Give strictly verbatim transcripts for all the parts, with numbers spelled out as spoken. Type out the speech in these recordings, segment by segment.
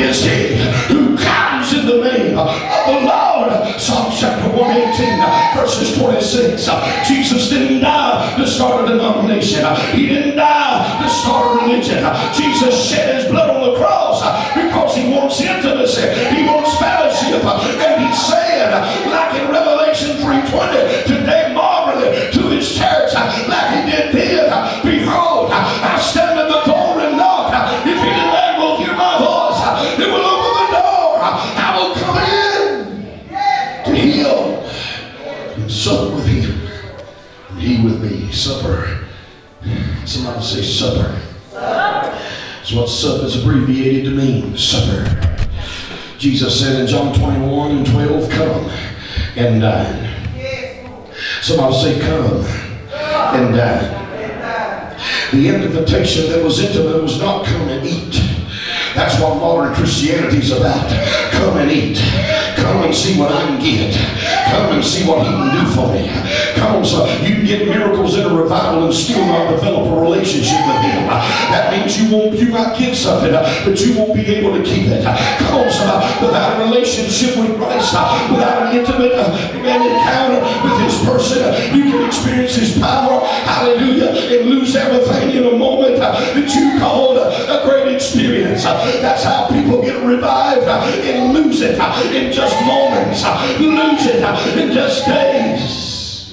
is he who comes in the name of the Lord. Psalm chapter one eighteen, verses twenty-six. Jesus didn't die to start a denomination. He didn't die to start a religion. Jesus shed his blood on the cross because he wants intimacy. He wants fellowship. And he said, like in Revelation three twenty, today marveling to his church like he did then. Behold, I stand at the door and knock. If any man will hear my voice, it will open the door. I will come in to him and sup with him, and he with me. Supper. Somebody say supper. That's what sup is abbreviated to mean. Supper. Jesus said in John twenty-one and twelve, come and dine. Somebody say come and dine. The invitation that was intimate was not come and eat. That's what modern Christianity is about. Come and eat. Come and see what I can get. Come and see what he can do for me. Come on, son. You can get miracles in a revival and still not develop a relationship with him. That means you won't, you might get something, but you won't be able to keep it. Come on, son. Without a relationship with Christ, without an intimate encounter with his person, you can experience his power, hallelujah, and lose everything in a moment that you called a great experience. That's how people get revived and lose it in just moments. Lose it in just days.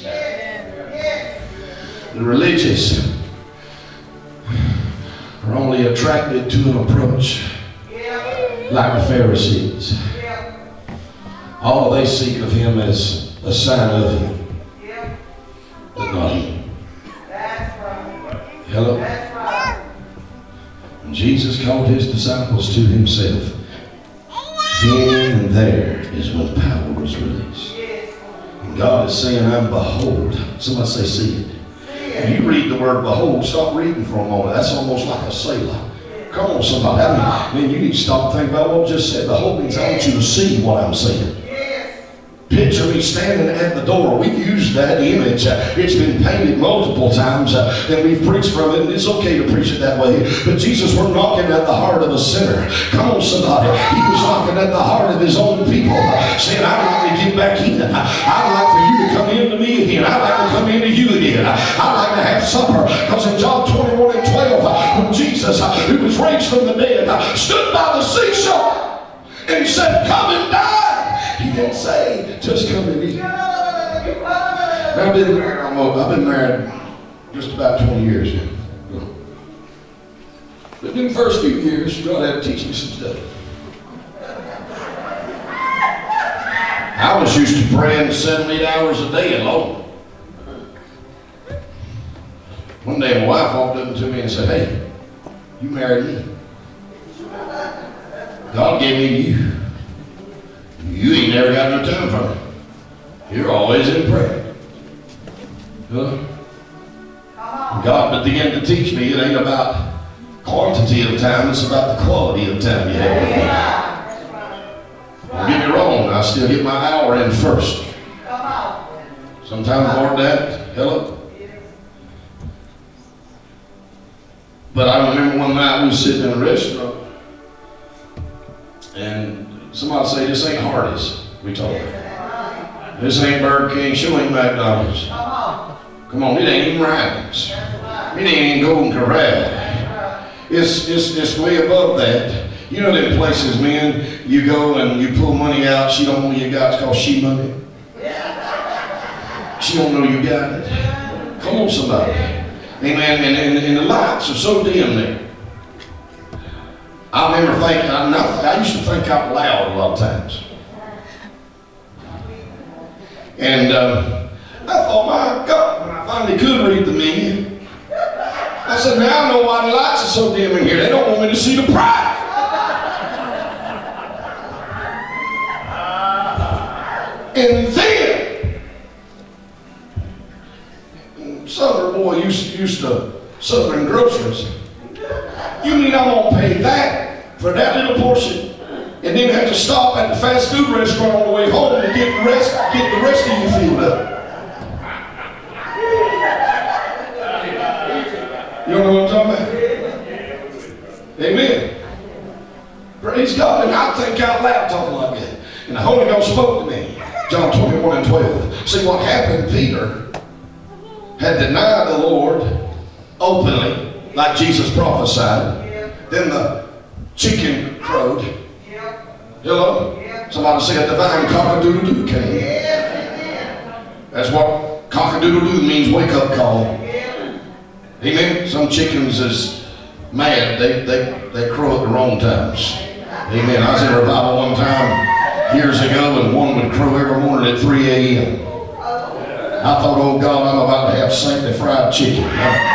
The religious are only attracted to an approach like the Pharisees. All they seek of him is a sign of him, but not him. Hello? And Jesus called his disciples to himself. Then and there is when power was released. And God is saying, I'm behold. Somebody say, see it. When you read the word behold, stop reading for a moment. That's almost like a Selah. Come on, somebody. I mean, man, you need to stop and think about what I just said. Behold means I want you to see what I'm saying. Picture me standing at the door. We use that image. Uh, it's been painted multiple times, uh, and we've preached from it, and it's okay to preach it that way. But Jesus was knocking at the heart of a sinner. Come on, somebody. He was knocking at the heart of his own people, uh, saying, I'd like to get back in. I'd like for you to come into me again. I'd like to come into you again. I'd like to have supper. Because in John twenty-one and twelve, uh, when Jesus, uh, who was raised from the dead, uh, stood by the seashore and said, come and dine. He didn't say, just come and eat. I've been married, I've been married just about twenty years now. But in the first few years, God had to teach me some stuff. I was used to praying seven, eight hours a day alone. One day my wife walked up to me and said, hey, you married me. God gave me you. You ain't never got no time from it. You're always in prayer. Huh? God began to teach me it ain't about quantity of time, it's about the quality of time you have with me. Don't get me wrong, I still get my hour in first. Sometimes more than that. Hello? But I remember one night we was sitting in a restaurant and somebody say, this ain't Hardee's, we told her. This ain't Burger King, sure ain't McDonald's. Come on, it ain't even Ryan's. It ain't even Golden Corral. It's, it's, it's way above that. You know them places, man, you go and you pull money out, she don't know you got, it's called she money. She don't know you got it. Come on, somebody. Amen, and, and, and the lights are so dim there. I remember thinking, I, I used to think out loud a lot of times. And uh, I thought, my God, when I finally could read the menu, I said, now I know why the lights are so dim in here. They don't want me to see the prize. And then, Southern boy used, used to Southern groceries. You mean I'm going to pay that for that little portion and then have to stop at the fast food restaurant on the way home to get the rest, get the rest of you filled up? You know what I'm talking about? Amen. Praise God. And I think out loud talking like that. And the Holy Ghost spoke to me. John twenty-one and twelve. See what happened? Peter had denied the Lord openly, like Jesus prophesied. Then the chicken crowed. Hello? Somebody said divine cock-a-doodle-doo came. That's what cock-a-doodle-doo means, wake-up call. Amen? Some chickens is mad. They, they, they crow at the wrong times. Amen. I was in a revival one time years ago, and one would crow every morning at three A M I thought, oh God, I'm about to have sanctified chicken.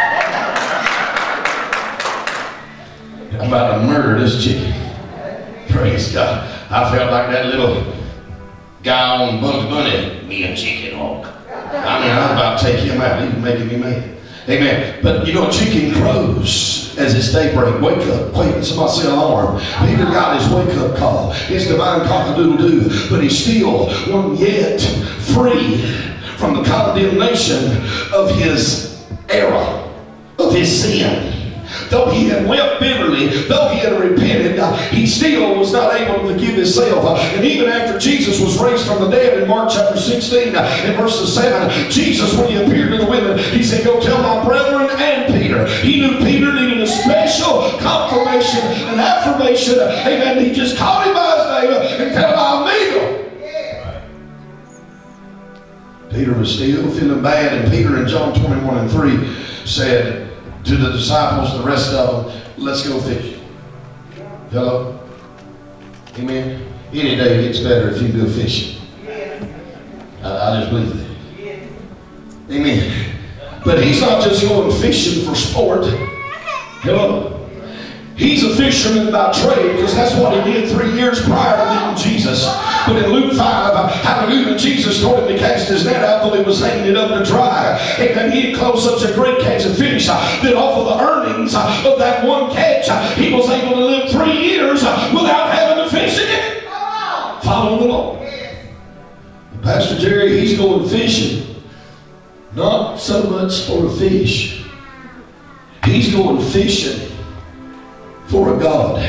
I'm about to murder this chicken. Praise God. I felt like that little guy on Bugs Bunny, me a chicken hawk. I mean, I was about to take him out. He was making me mad. Amen. But you know, a chicken crows as it's daybreak. Wake up. Wait, somebody say alarm. Peter got his wake-up call. His divine cock-a-doodle-doo. But he still wasn't yet free from the condemnation of his error, of his sin. Though he had wept bitterly, though he had repented, uh, he still was not able to forgive himself. Uh, and even after Jesus was raised from the dead in Mark chapter sixteen, uh, in verses seven, Jesus, when he appeared to the women, he said, go tell my brethren and Peter. He knew Peter needed a special confirmation and affirmation. Uh, amen. He just called him by his name and tell him I'll meet him. Peter was still feeling bad, and Peter in John twenty-one and three said to the disciples, the rest of them, let's go fishing. Hello? Amen? Any day gets better if you go fishing. I, I just believe that. Amen. But he's not just going fishing for sport. Hello? He's a fisherman by trade, because that's what he did three years prior to meeting Jesus. But in Luke five, hallelujah, Jesus told him to cast his net out till he was hanging it up to dry. And he had closed such a great catch of fish that off of the earnings of that one catch, he was able to live three years without having to fish again. Follow the Lord. Pastor Jerry, he's going fishing. Not so much for a fish. He's going fishing for a God.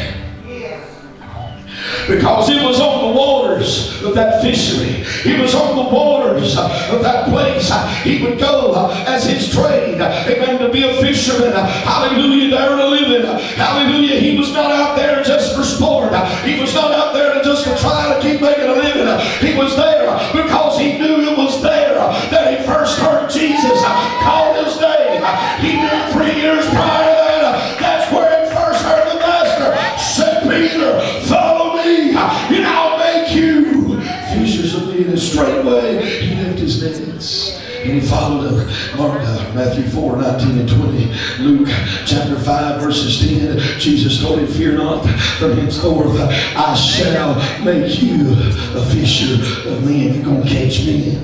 Because it was on the waters of that fishery. It was on the waters of that place. He would go as his trade. Amen. To be a fisherman. Hallelujah. There to live in. Hallelujah. He was not out there just for sport. He was not out there to just to try to keep making a living. He was there because he knew it was there that he first heard Jesus call his name. He knew three years prior to that. That's where he first heard the Master say, Peter, follow me, and I'll make you fishers of men. Straightway he left his nets and he followed up. Mark, uh, Matthew four, nineteen and twenty, Luke chapter five, verses ten. Jesus told him, fear not, from henceforth I shall make you a fisher of men. You're going to catch men.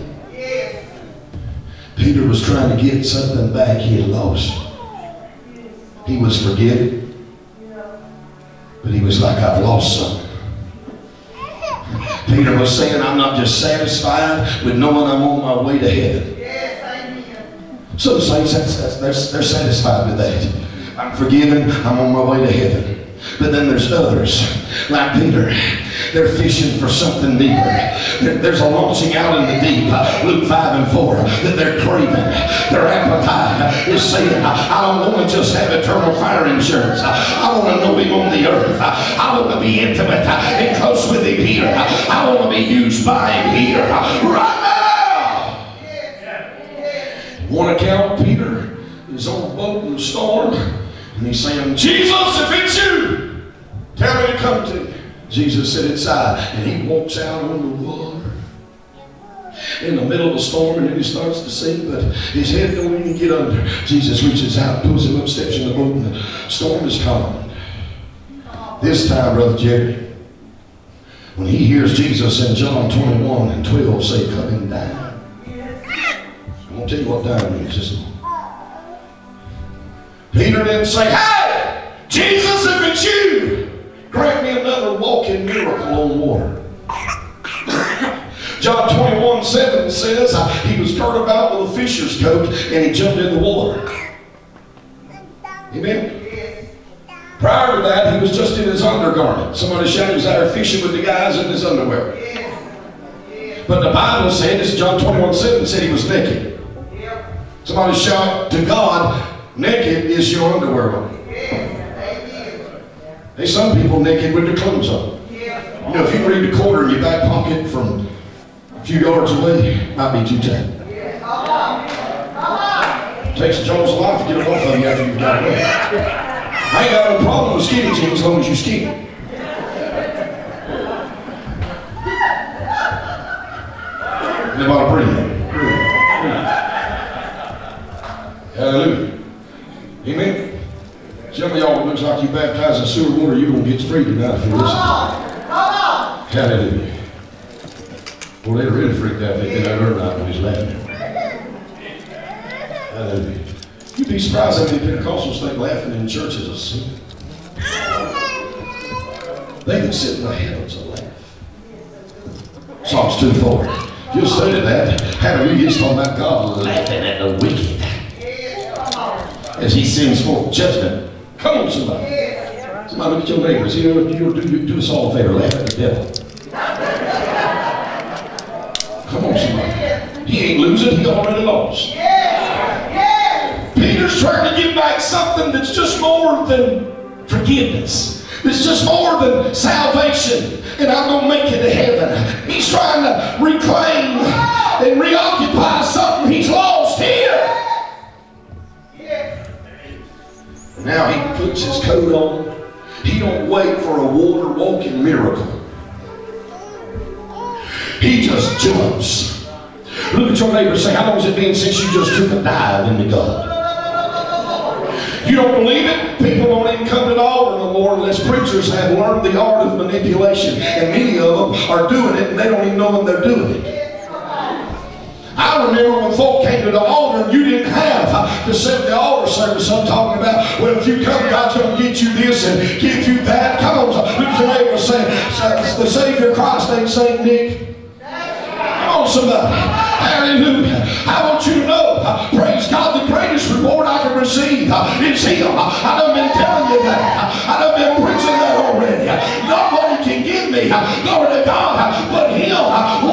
Peter was trying to get something back he had lost. He was forgiven, but he was like, I've lost something. Peter was saying, I'm not just satisfied with knowing I'm on my way to heaven. Some saints, that's, that's, they're, they're satisfied with that. I'm forgiven, I'm on my way to heaven. But then there's others, like Peter. They're fishing for something deeper. There, there's a launching out in the deep. Uh, Luke five and four. That they're craving. Their appetite is saying, I don't want to just have eternal fire insurance. I want to know him on the earth. I want to be intimate and close with him here. I want to be used by him here. Right now! One account, Peter is on a boat in the storm. And he's saying, Jesus, if it's you, tell me to come to you. Jesus said, inside. And he walks out on the water in the middle of a storm, and then he starts to sink, but his head don't even get under. Jesus reaches out, pulls him up, steps in the boat, and the storm is calm. This time, Brother Jerry, when he hears Jesus in John twenty-one and twelve say, come and dine. I'm going to tell you what dine means. Just Peter didn't say, hey, Jesus, if it's you, grant me another walking miracle on water. John twenty-one seven says uh, he was girt about with a fisher's coat and he jumped in the water. Amen? Prior to that, he was just in his undergarment. Somebody shouted, he was out there fishing with the guys in his underwear. But the Bible said, this is John twenty-one seven, said he was naked. Somebody shout to God, naked is your underwear on. There's some people naked with their clothes on. You know, if you read the quarter in your back pocket from a few yards away, it might be too tight. Takes a Jones life to get it off of you after you've got it away. I ain't got no problem with skinny jeans as long as you skinny. Anybody breathe? Hallelujah. Amen. Some of y'all, it looks like you baptized in sewer water, you're going to get free tonight for this. Hallelujah. Well, they really freaked out if they did that earlier night when he's laughing. Hallelujah. You'd be surprised how many Pentecostals think laughing in church is a sin. They can sit in the heavens and laugh. Psalms two four. You'll study that. Hallelujah. He's talking about God laughing at the wicked as he sends forth judgment. Come on, somebody. Somebody look at your neighbors. You know, you do, do us all a favor. Laugh at the devil. Come on, somebody. He ain't losing. He already lost. Peter's trying to give back something that's just more than forgiveness. It's just more than salvation. And I'm going to make it to heaven. He's trying to reclaim and reoccupy something he's lost here. Now he puts his coat on. He don't wait for a water walking miracle. He just jumps. Look at your neighbor and say, how long has it been since you just took a dive into God? You don't believe it? People don't even come to the altar no more unless preachers have learned the art of manipulation. And many of them are doing it and they don't even know when they're doing it. I remember when folk came to the altar and you didn't have to set the altar service. I'm talking about, well, if you come, God's going to get you this and give you that. Come on, look at your neighbor and say, the Savior Christ ain't Saint Nick. Come on, somebody. Hallelujah. I want you to know, praise God, the greatest reward I can receive is Him. I done been telling you that. I done been preaching that already. Nobody can give me, glory to God, but Him.